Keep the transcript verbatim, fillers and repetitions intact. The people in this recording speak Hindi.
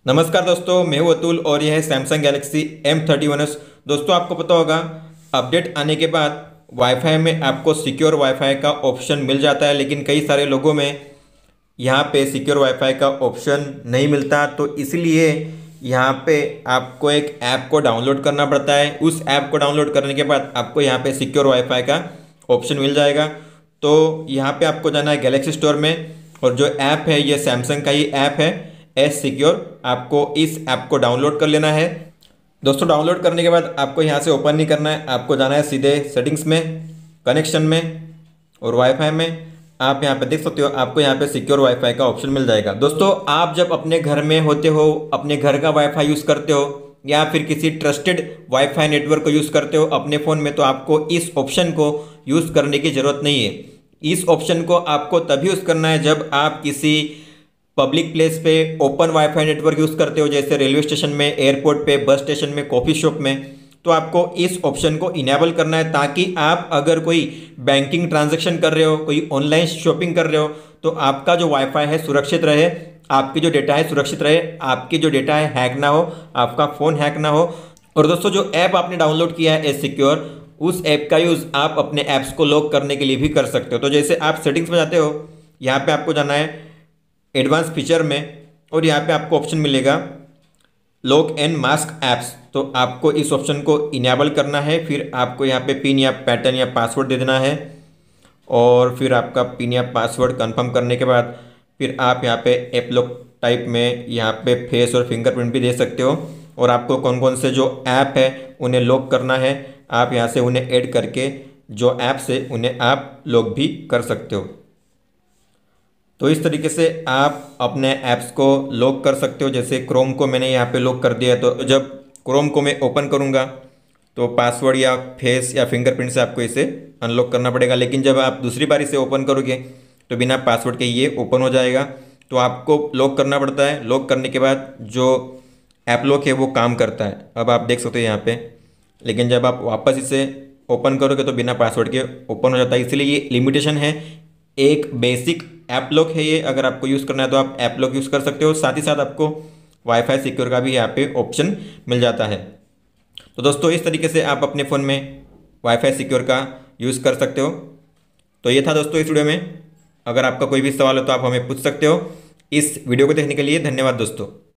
नमस्कार दोस्तों, मैं हूं अतुल और यह है Samsung Galaxy M thirty one S. दोस्तों, आपको पता होगा अपडेट आने के बाद वाईफाई में आपको सिक्योर वाईफाई का ऑप्शन मिल जाता है, लेकिन कई सारे लोगों में यहाँ पे सिक्योर वाईफाई का ऑप्शन नहीं मिलता। तो इसलिए यहाँ पे आपको एक ऐप को डाउनलोड करना पड़ता है। उस ऐप को डाउनलोड करने के बाद आपको यहाँ पे सिक्योर वाईफाई का ऑप्शन मिल जाएगा। तो यहाँ पे आपको जाना है गैलेक्सी स्टोर में, और जो ऐप है ये सैमसंग का ही ऐप है, एस सिक्योर। आपको इस ऐप को डाउनलोड कर लेना है। दोस्तों, डाउनलोड करने के बाद आपको यहाँ से ओपन नहीं करना है, आपको जाना है सीधे सेटिंग्स में, कनेक्शन में और वाईफाई में। आप यहाँ पे देख सकते हो, आपको यहाँ पे सिक्योर वाईफाई का ऑप्शन मिल जाएगा। दोस्तों, आप जब अपने घर में होते हो, अपने घर का वाईफाई यूज़ करते हो या फिर किसी ट्रस्टेड वाईफाई नेटवर्क को यूज़ करते हो अपने फ़ोन में, तो आपको इस ऑप्शन को यूज़ करने की ज़रूरत नहीं है। इस ऑप्शन को आपको तभी यूज़ करना है जब आप किसी पब्लिक प्लेस पे ओपन वाईफाई नेटवर्क यूज़ करते हो, जैसे रेलवे स्टेशन में, एयरपोर्ट पे, बस स्टेशन में, कॉफ़ी शॉप में। तो आपको इस ऑप्शन को इनेबल करना है, ताकि आप अगर कोई बैंकिंग ट्रांजैक्शन कर रहे हो, कोई ऑनलाइन शॉपिंग कर रहे हो, तो आपका जो वाईफाई है सुरक्षित रहे, आपकी जो डेटा है सुरक्षित रहे, आपकी जो डेटा है हैक ना हो, आपका फ़ोन हैक ना हो। और दोस्तों, जो ऐप आपने डाउनलोड किया है एस सिक्योर, उस ऐप का यूज़ आप अपने ऐप्स को लॉक करने के लिए भी कर सकते हो। तो जैसे आप सेटिंग्स में जाते हो, यहाँ पे आपको जाना है एडवांस फीचर में, और यहाँ पे आपको ऑप्शन मिलेगा लॉक एंड मास्क ऐप्स। तो आपको इस ऑप्शन को इनेबल करना है। फिर आपको यहाँ पे पिन या पैटर्न या पासवर्ड दे देना है, और फिर आपका पिन या पासवर्ड कंफर्म करने के बाद फिर आप यहाँ पे ऐप लॉक टाइप में यहाँ पे फेस और फिंगरप्रिंट भी दे सकते हो। और आपको कौन कौन से जो ऐप है उन्हें लॉक करना है, आप यहाँ से उन्हें ऐड करके जो ऐप्स है उन्हें आप लॉक भी कर सकते हो। तो इस तरीके से आप अपने ऐप्स को लॉक कर सकते हो। जैसे क्रोम को मैंने यहाँ पे लॉक कर दिया है, तो जब क्रोम को मैं ओपन करूँगा तो पासवर्ड या फेस या फिंगरप्रिंट से आपको इसे अनलॉक करना पड़ेगा, लेकिन जब आप दूसरी बार इसे ओपन करोगे तो बिना पासवर्ड के ये ओपन हो जाएगा। तो आपको लॉक करना पड़ता है। लॉक करने के बाद जो ऐप लॉक है वो काम करता है, अब आप देख सकते हो यहाँ पे। लेकिन जब आप वापस इसे ओपन करोगे तो बिना पासवर्ड के ओपन हो जाता है। इसलिए ये लिमिटेशन है, एक बेसिक ऐप लॉक है ये। अगर आपको यूज़ करना है तो आप ऐप लॉक यूज़ कर सकते हो। साथ ही साथ आपको वाईफाई सिक्योर का भी यहाँ पे ऑप्शन मिल जाता है। तो दोस्तों, इस तरीके से आप अपने फ़ोन में वाईफाई सिक्योर का यूज़ कर सकते हो। तो ये था दोस्तों इस वीडियो में। अगर आपका कोई भी सवाल हो तो आप हमें पूछ सकते हो। इस वीडियो को देखने के लिए धन्यवाद दोस्तों।